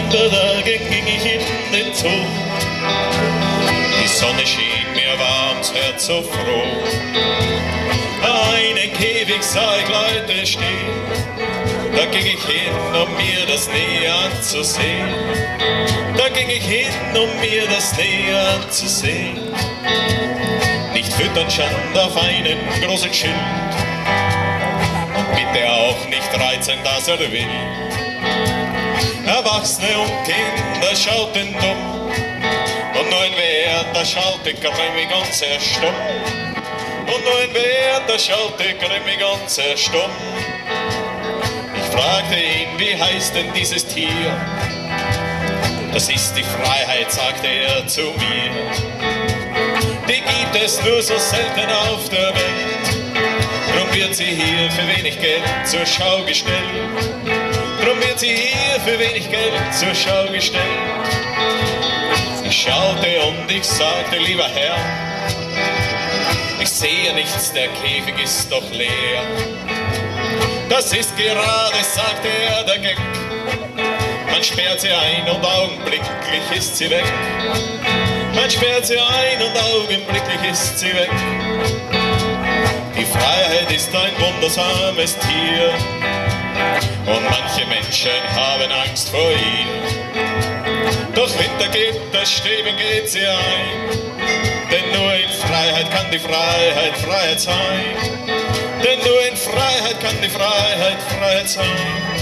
Wintertagen ging ich in den Zoo. Die Sonne schien mir warm, das Herz so froh. Einen Käfig sah ich Leute stehen, da ging ich hin, um mir das näher anzusehen. Da ging ich hin, um mir das näher anzusehen. Nicht füttern stand auf einem großen Schild, und bitte auch nicht reizen, dass er will. Erwachsene und Kinder schauten dumm, und nur ein Wärter schaute grimmig und sehr stumm. Und nur ein Wärter schaute grimmig und sehr stumm. Ich fragte ihn, wie heißt denn dieses Tier? Das ist die Freiheit, sagte er zu mir. Die gibt es nur so selten auf der Welt. Drum wird sie hier für wenig Geld zur Schau gestellt. Drum wird sie hier für wenig Geld zur Schau gestellt. Ich schaute und ich sagte, lieber Herr, ich sehe nichts, der Käfig ist doch leer. Das ist gerade, sagte er, der Gag. Man sperrt sie ein und augenblicklich ist sie weg. Man sperrt sie ein und augenblicklich ist sie weg. Die Freiheit ist ein wundersames Tier, und manche Menschen haben Angst vor ihr. Doch hinter Gitterstäben geht sie ein, denn nur in Freiheit kann die Freiheit Freiheit sein. Denn nur in Freiheit kann die Freiheit Freiheit sein.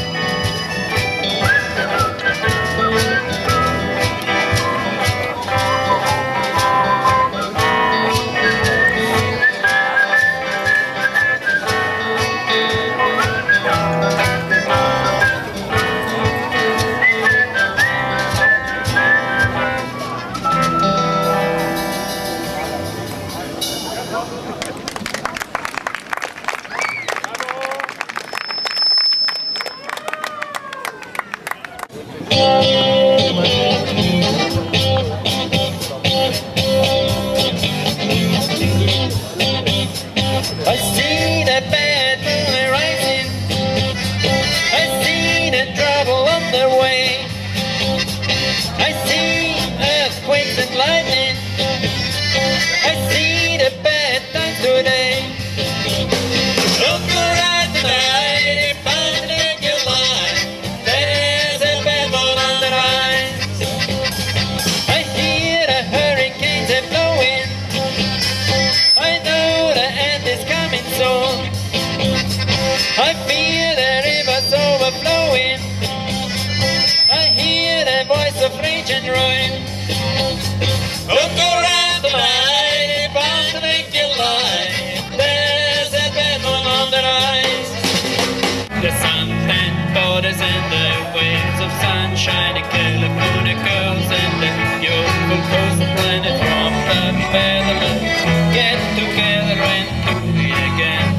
I see the bad moon rising, I see the trouble on the way, I see earthquakes and lightning, I see the bad times today. Look around tonight, if I think you lie, there's a bad moon on the rise. I hear the hurricanes are blowing, I know the end is coming soon. I feel the rivers overflowing, I hear the voice of rage and ruin. Look around tonight, if I think you lie, there's a bad moon on the rise. The suntan borders and the waves of sunshine, the California girls and the youthful coastal planet from the Netherlands get together and do it again.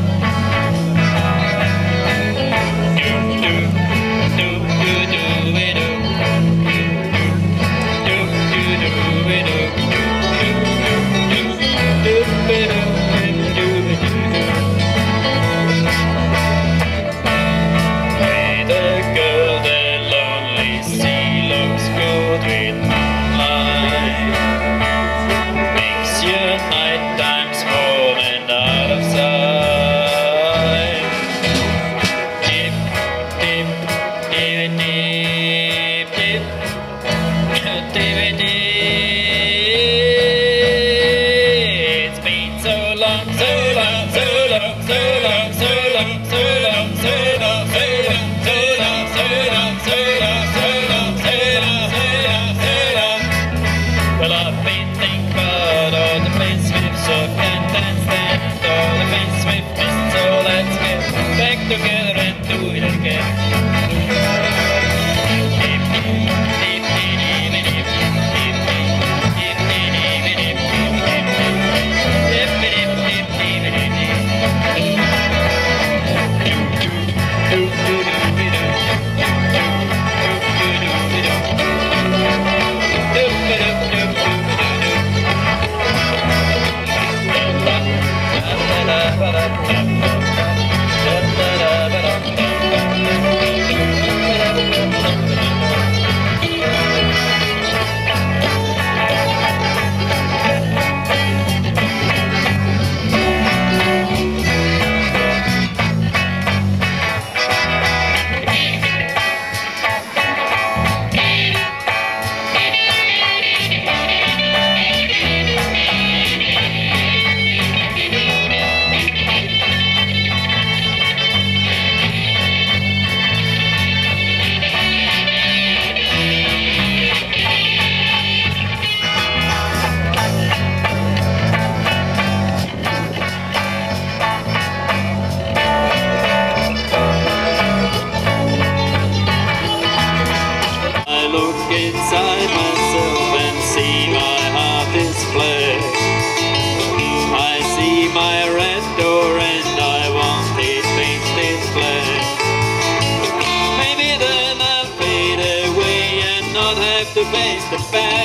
Do, do, do, do, do, we do. Do, do, do, we do. Do, do, do, we do. Do, we do. Hey, the girl, the lonely sea looks good with moonlight. Makes your night times warm and out of sight. Dip, dip, dip, dip, dip, dip, dip, dip. It's been so long, so long, so long, so long, so long, so long, so long, so long, so long, so long, so long, so long, so long, so long, so long. Well, I've been thinking about all the places we've surfed and danced, all the places we've missed, so let's get back together and do it again. Da da da da da da da da da da da. is the bad.